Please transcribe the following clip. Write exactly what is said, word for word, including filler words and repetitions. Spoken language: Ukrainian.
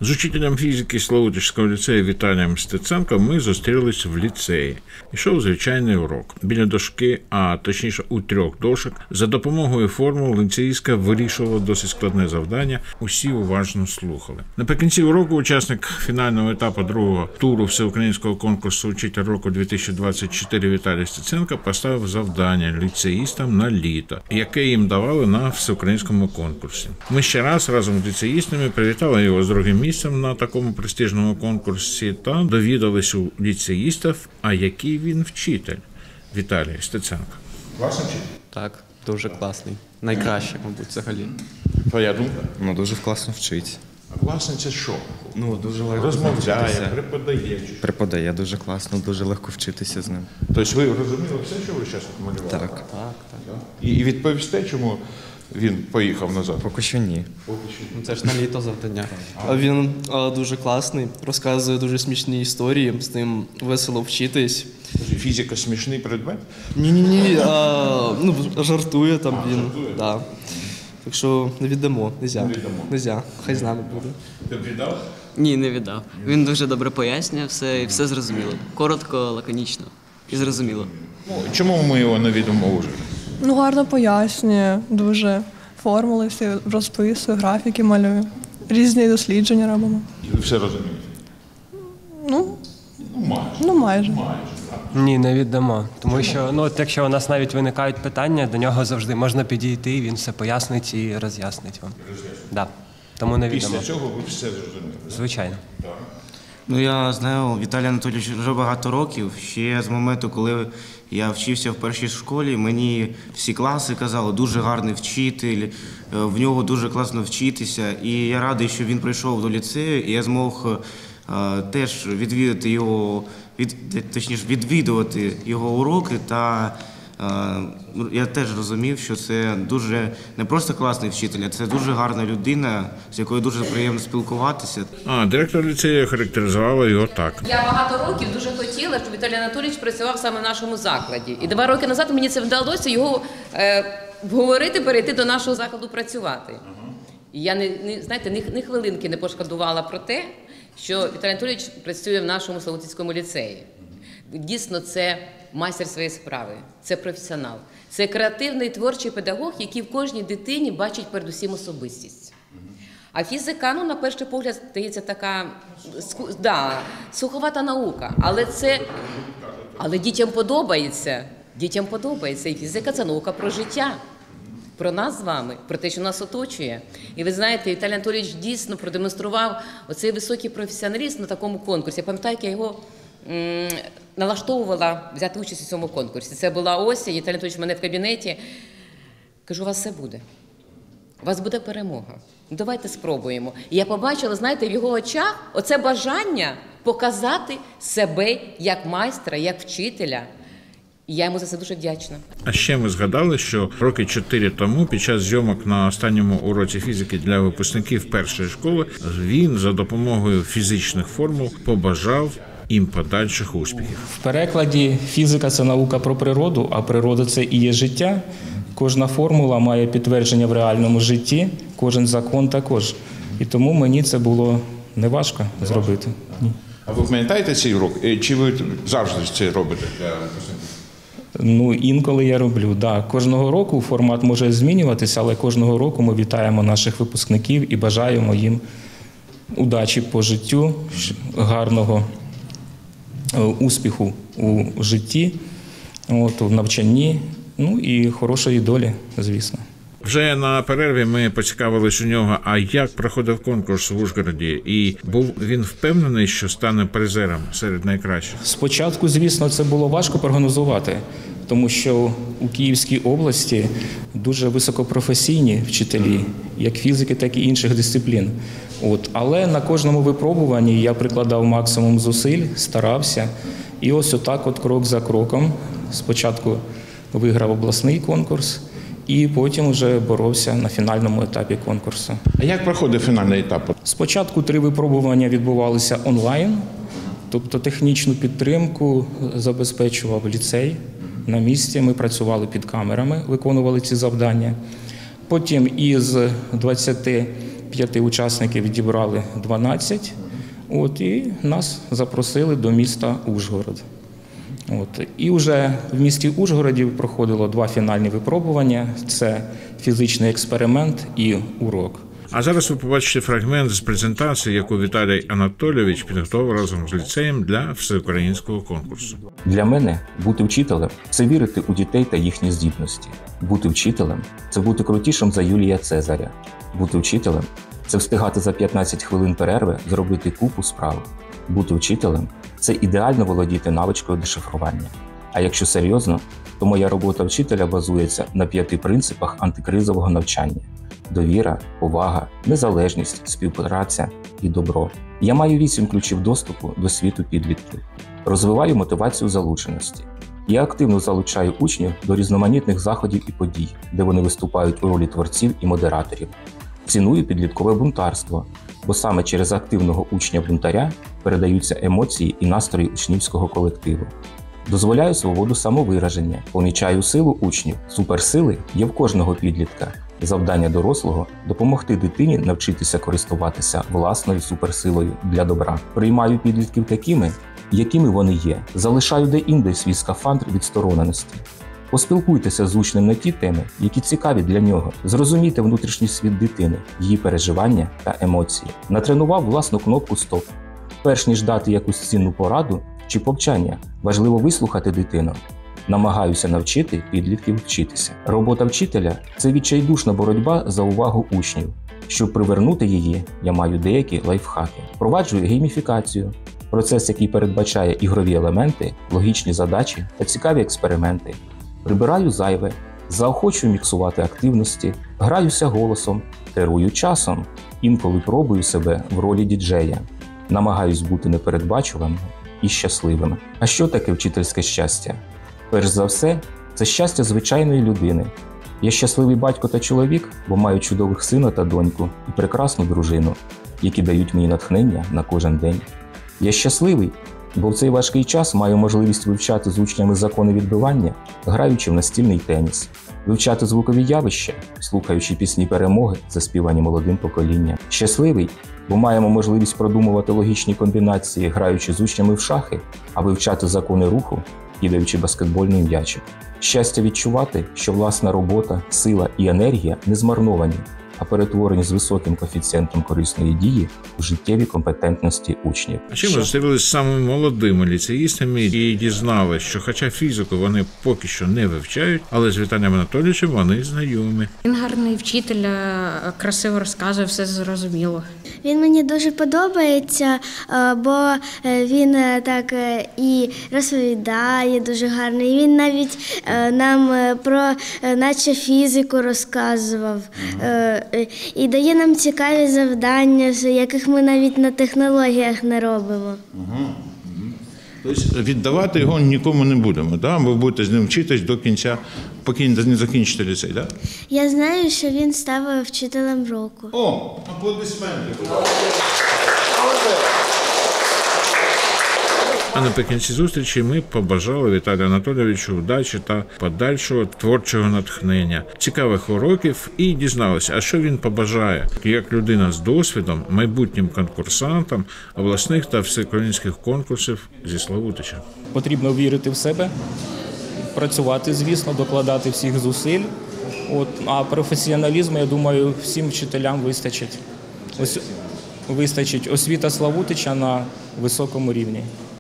З учителем фізики Славутичського ліцею Віталієм Стеценком ми зустрілись в ліцеї. Ішов звичайний урок. Біля дошки, а точніше у трьох дошок, за допомогою формул ліцеїстка вирішувала досить складне завдання, усі уважно слухали. Наприкінці уроку учасник фінального етапу другого туру всеукраїнського конкурсу «Учитель року дві тисячі двадцять чотири» Віталій Стеценко поставив завдання ліцеїстам на літо, яке їм давали на всеукраїнському конкурсі. Ми ще раз разом з ліцеїстами привітали його з другим місцем на такому престижному конкурсі та довідалися у ліцеїстів, а який він вчитель. Віталій Стеценко. Класний вчитель? Так, дуже класний. Найкраще, мабуть, взагалі. Твоя думка? Ну, дуже класно вчить. А класний це що? Ну, дуже легко Розмовляє, вчитися. преподає. Преподає дуже класно, дуже легко вчитися з ним. Тобто ви розуміли все, що ви зараз малювали? Так. Так, так. І, і відповісте, чому він поїхав назад? Поки що ні. Ну, це ж на літо завдання. А він а, дуже класний, розказує дуже смішні історії, з ним весело вчитись. Фізика смішний предмет? Ні-ні-ні, а, ну, жартує там він. Да. Так що не віддамо, нельзя. Не віддамо. Нельзя, хай з нами буде. Ти віддав? Ні, не віддав. Він дуже добре пояснює все і все зрозуміло. Коротко, лаконічно і зрозуміло. Ну, чому ми його не відомо вже? Ну, гарно пояснює, дуже формули всі розписує, графіки малює. Різні дослідження робимо. І ви все розумієте? Ну, Ну, майже. ну майже. Майже. Ні, не віддамо. Тому що, ну, от якщо у нас навіть виникають питання, до нього завжди можна підійти, і він все пояснить і роз'яснить вам. Да. Тому не віддамо. Після цього ви все зрозуміли? Звичайно. Ну, я знаю Віталія Анатолійовича вже багато років. Ще з моменту, коли я вчився в першій школі, мені всі класи казали, дуже гарний вчитель, в нього дуже класно вчитися. І я радий, що він прийшов до ліцею, і я змог е, теж відвідати його, від, точніше, відвідувати його уроки. Та е, я теж розумів, що це дуже не просто класний вчитель, а це дуже гарна людина, з якою дуже приємно спілкуватися. А директор ліцею характеризувала його так. Я багато років дуже хотіла, щоб Віталій Анатолійович працював саме в нашому закладі. І два роки назад мені це вдалося його е, вговорити, перейти до нашого закладу працювати. І я не, не знаєте, ні, ні хвилинки не пошкодувала про те, що Віталій Анатолійович працює в нашому Славутицькому ліцеї. Дійсно, це майстер своєї справи, це професіонал, це креативний творчий педагог, який в кожній дитині бачить передусім особистість. А фізика, ну, на перший погляд, здається, така да, суховата наука, але це, але дітям подобається, дітям подобається, і фізика – це наука про життя, про нас з вами, про те, що нас оточує. І ви знаєте, Віталій Анатолійович дійсно продемонстрував оцей високий професіоналізм на такому конкурсі. Я пам'ятаю, як я його м, налаштовувала взяти участь у цьому конкурсі. Це була осінь, Віталій Анатолійович в мене в кабінеті. Кажу, у вас все буде. У вас буде перемога. Давайте спробуємо. І я побачила, знаєте, в його очах оце бажання показати себе як майстра, як вчителя. І я йому за це дуже вдячна. А ще ми згадали, що роки чотири тому під час зйомок на останньому уроці фізики для випускників першої школи він за допомогою фізичних формул побажав їм подальших успіхів. В перекладі фізика – це наука про природу, а природа – це і є життя. Кожна формула має підтвердження в реальному житті, кожен закон також. І тому мені це було неважко зробити. Ні. А ви пам'ятаєте цей урок? Чи ви завжди це робите для випускників? Ну, інколи я роблю, да. Кожного року формат може змінюватися, але кожного року ми вітаємо наших випускників і бажаємо їм удачі по життю, гарного успіху у житті, от, у навчанні, ну і хорошої долі, звісно. Вже на перерві ми поцікавились у нього, а як проходив конкурс в Ужгороді, і був він впевнений, що стане призером серед найкращих? Спочатку, звісно, це було важко прогнозувати, тому що у Київській області дуже високопрофесійні вчителі, як фізики, так і інших дисциплін. От. Але на кожному випробуванні я прикладав максимум зусиль, старався. І ось отак от крок за кроком. Спочатку виграв обласний конкурс, і потім вже боровся на фінальному етапі конкурсу. А як проходив фінальний етап? Спочатку три випробування відбувалися онлайн, тобто технічну підтримку забезпечував ліцей. На місці ми працювали під камерами, виконували ці завдання. Потім із двадцяти п'яти учасників відібрали дванадцять. От, і нас запросили до міста Ужгород. От, і вже в місті Ужгороді проходило два фінальні випробування. Це фізичний експеримент і урок. А зараз ви побачите фрагмент з презентації, яку Віталій Анатолійович підготував разом з ліцеєм для всеукраїнського конкурсу. Для мене бути вчителем – це вірити у дітей та їхні здібності. Бути вчителем – це бути крутішим за Юлія Цезаря. Бути вчителем – це встигати за п'ятнадцять хвилин перерви зробити купу справ. Бути вчителем – це ідеально володіти навичкою дешифрування. А якщо серйозно, то моя робота вчителя базується на п'яти принципах антикризового навчання. Довіра, повага, незалежність, співпраця і добро. Я маю вісім ключів доступу до світу підлітків. Розвиваю мотивацію залученості. Я активно залучаю учнів до різноманітних заходів і подій, де вони виступають у ролі творців і модераторів. Ціную підліткове бунтарство, бо саме через активного учня-бунтаря передаються емоції і настрої учнівського колективу. Дозволяю свободу самовираження, помічаю силу учнів. Суперсили є в кожного підлітка. Завдання дорослого – допомогти дитині навчитися користуватися власною суперсилою для добра. Приймаю підлітків такими, якими вони є. Залишаю де-інде свій скафандр відстороненості. Поспілкуйтеся з учнем на ті теми, які цікаві для нього. Зрозумійте внутрішній світ дитини, її переживання та емоції. Натренував власну кнопку «Стоп». Перш ніж дати якусь цінну пораду чи повчання, важливо вислухати дитину. Намагаюся навчити підлітків вчитися. Робота вчителя – це відчайдушна боротьба за увагу учнів. Щоб привернути її, я маю деякі лайфхаки. Впроваджую гейміфікацію – процес, який передбачає ігрові елементи, логічні задачі та цікаві експерименти. Прибираю зайве, заохочую міксувати активності, граюся голосом, керую часом, інколи пробую себе в ролі діджея. Намагаюсь бути непередбачуваним і щасливим. А що таке вчительське щастя? Перш за все, це щастя звичайної людини. Я щасливий батько та чоловік, бо маю чудових сина та доньку і прекрасну дружину, які дають мені натхнення на кожен день. Я щасливий, бо в цей важкий час маю можливість вивчати з учнями закони відбивання, граючи в настільний теніс, вивчати звукові явища, слухаючи пісні перемоги, заспівані молодим поколінням. Щасливий, бо маємо можливість продумувати логічні комбінації, граючи з учнями в шахи, а вивчати закони руху, кидаючи баскетбольний м'ячик. Щастя відчувати, що власна робота, сила і енергія не змарновані, а перетворені з високим коефіцієнтом корисної дії у життєві компетентності учнів. А ще ми зустрілися з самими молодими ліцеїстами і дізналися, що хоча фізику вони поки що не вивчають, але з Віталієм Анатолійовичем вони знайомі. Він гарний вчитель, красиво розказує, все зрозуміло. Він мені дуже подобається, бо він так і розповідає дуже гарно. І він навіть нам про наче фізику розказував. І дає нам цікаві завдання, яких ми навіть на технологіях не робимо. Угу. Тобто віддавати його нікому не будемо, да? Ви будете з ним вчитись до кінця, поки не закінчите ліцей, так? Да? Я знаю, що він став вчителем року. О, аплодисменти. А наприкінці зустрічі ми побажали Віталію Анатолійовичу вдачі та подальшого творчого натхнення, цікавих уроків і дізналися, а що він побажає, як людина з досвідом, майбутнім конкурсантам обласних та всеукраїнських конкурсів зі Славутича. Потрібно вірити в себе, працювати, звісно, докладати всіх зусиль. От, а професіоналізму, я думаю, всім вчителям вистачить. Ось, вистачить освіта Славутича на високому рівні.